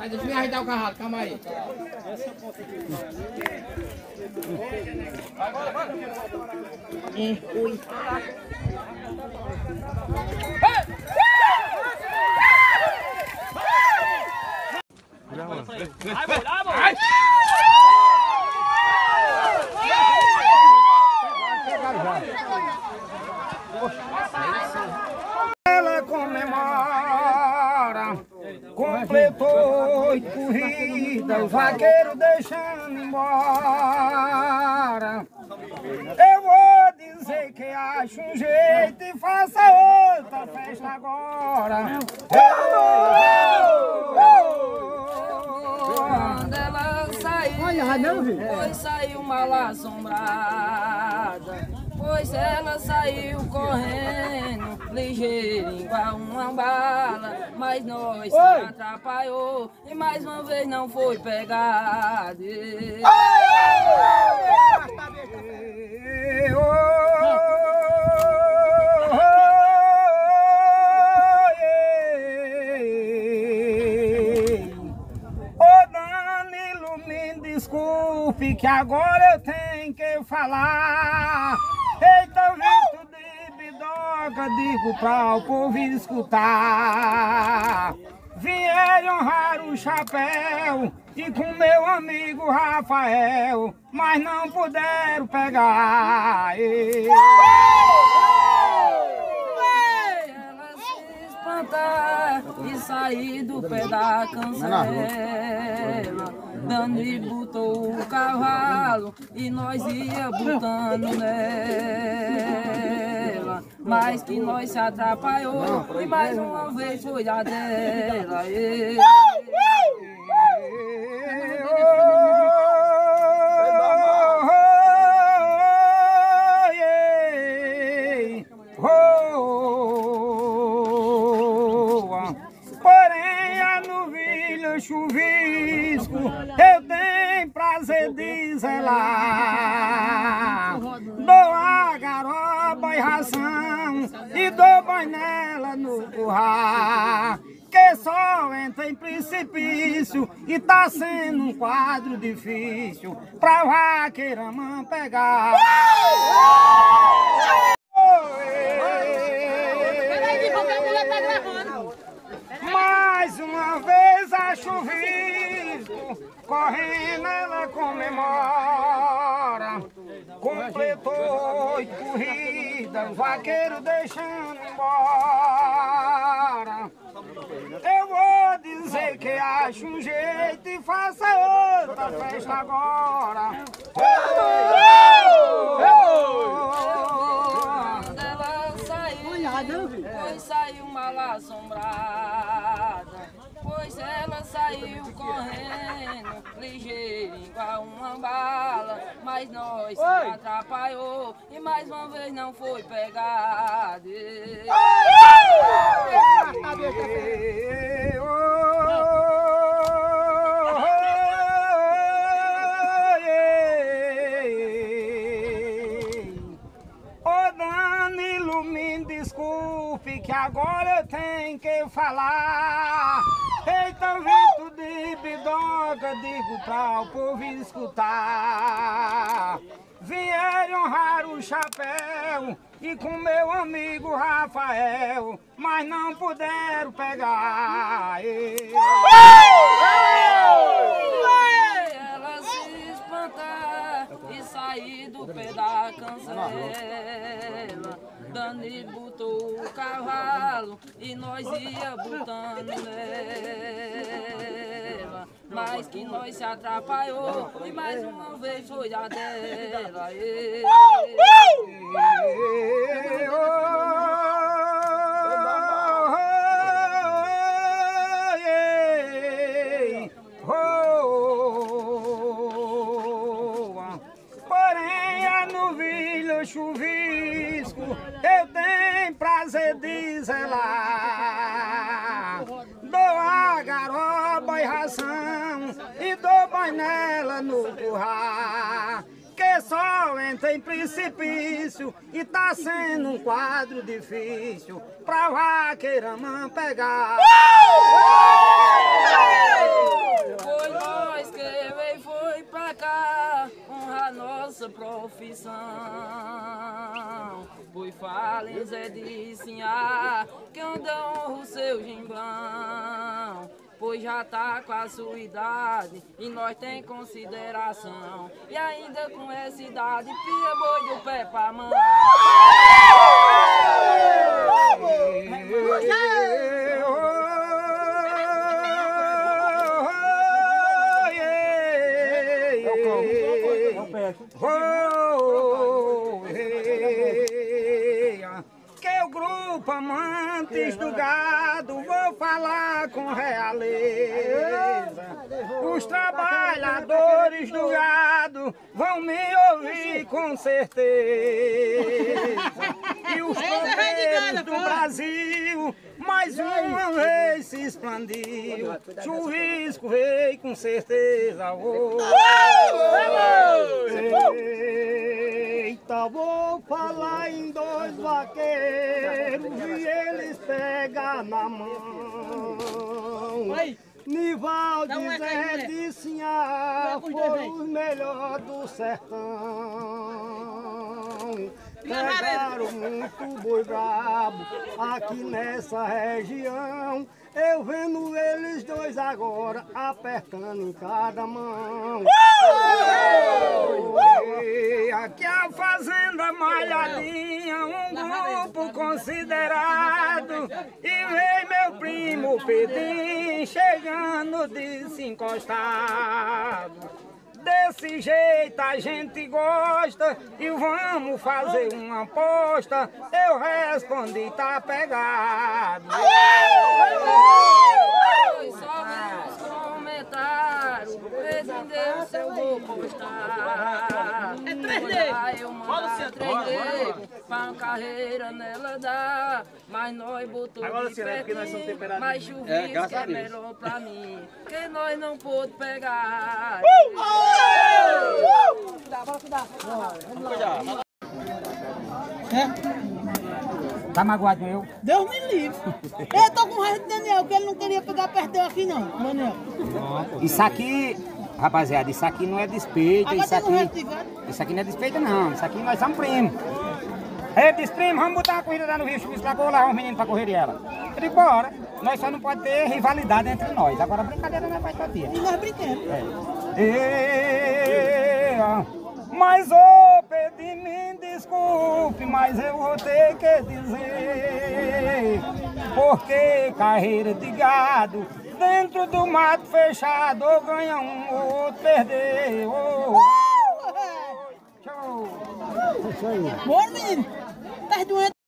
Deixa eu ajeitar o cavalo, calma aí. Ui. Ela comemora, completou 8 corridas, o vaqueiro deixando embora. Eu vou dizer que acho um jeito e faça outra festa agora. Quando ela saiu, pois saiu mal assombrada, pois ela saiu correndo, ligeira igual uma bala, mas nós se atrapalhou e mais uma vez não foi pegada. Desculpe que agora eu tenho que falar. Eita, vento de bidoga, digo pra o povo escutar. Vieram honrar o chapéu e com meu amigo Rafael, mas não puderam pegar. Ela se espantar e sair do pé da cancela. Dani botou o cavalo e nós ia botando nela, mas que nós se atrapalhou e mais uma vez foi a dela. Porém a novilha chuvisco eu tenho prazer de zelar. Dou a garoba e ração e dou banho nela no curral, que só entra em precipício e tá sendo um quadro difícil pra vaqueirama pegar. Mais uma vez a chuvisco, correndo ela comemora. Completou 8 corridas, o vaqueiro deixando embora. Eu vou dizer que acho um jeito e faça outra festa agora. Quando ela saiu, pois saiu mal assombrada, pois ela saiu correndo, ligeira igual uma bala, mas nós se atrapalhou e mais uma vez não foi pegada. Desculpe que agora eu tenho que falar. Eita, vento de bidoga, digo pra o povo escutar. Vieram honrar o chapéu e com meu amigo Rafael, mas não puderam pegar. Ela se espantar e sair do pé da cancela. Dani botou o cavalo e nós ia botando nela, mas que nós se atrapalhou e mais uma vez foi a dela. Porém a novilha chuvisco eu tenho prazer de zelar. Dou a garoba e ração e dou banho nela no curral, que só entra em precipício e tá sendo um quadro difícil pra vaqueirama pegar. nossa profissão. Pois falem Zé de Sinhá, que honra o seu gimbrão. Pois já tá com a sua idade e nós tem consideração. E ainda com essa idade, pia boi do pé pra mão. Que o grupo Amantes do Gado, vou falar com realeza. Os trabalhadores do gado vão me ouvir com certeza. E os tropeiros do Brasil mais uma vez se expandiu. Chuvisco veio com certeza. Eita, vou falar em dois vaqueiros e eles pegam na mão. Nivaldo e Zé de Sinhá foram os melhores do sertão. Pegaram muito boi brabo aqui nessa região. Eu vendo eles dois agora apertando em cada mão. Aqui a fazenda Malhadinha, um grupo considerado. E veio meu primo Pedrinho chegando desencostado. Desse jeito a gente gosta e vamos fazer uma aposta. Eu respondi, tá pegado. Só nos comentários, prendeu se eu vou postar. É 3D. Eu mando 3D pra uma carreira nela dar. Mas nós botou agora de sim, né? Porque nós somos temperados. mas chuvisco que é melhor pra mim. Que nós não pôde pegar. Tá magoado eu? Deus me livre. Eu tô com raiva de Daniel, que ele não queria pegar perto eu aqui não, Daniel. Isso aqui, rapaziada, isso aqui não é despeito, Agora isso tem um resto aqui... de gato. Isso aqui não é despeito não, isso aqui nós somos primos. Ei, disse, primo, vamos botar uma corrida lá no Rio Chuvisco lá, que eu vou levar os meninos pra correr ela. Eu digo, bora. Nós só não pode ter rivalidade entre nós. Agora a brincadeira não é mais todo dia. E nós brincamos. Mas ô Pedro, me desculpe, mas eu vou ter que dizer. Porque carreira de gado, dentro do mato fechado, ou ganha um, ou outro perder. Tchau. Bora, menino. Tá doendo.